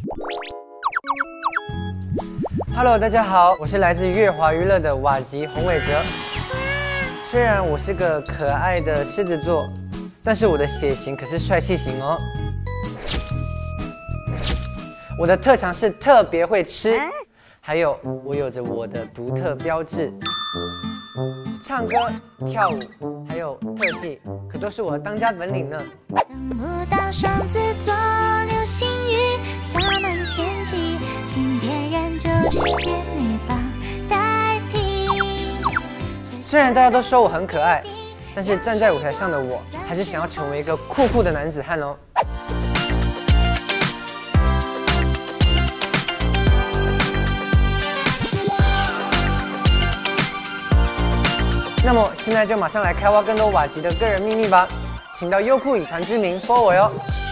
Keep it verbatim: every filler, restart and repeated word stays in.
Hello， 大家好，我是来自乐华娱乐的瓦吉洪伟哲。虽然我是个可爱的狮子座，但是我的血型可是帅气型哦。我的特长是特别会吃，还有我有着我的独特标志。唱歌、跳舞还有特技，可都是我的当家本领呢。 等不到双子座流星雨洒满天际，请点燃就这仙女棒代替。 虽然大家都说我很可爱，但是站在舞台上的我，还是想要成为一个酷酷的男子汉哦。那么现在就马上来开挖更多瓦吉的个人秘密吧，请到优酷以团之名 follow 我哟。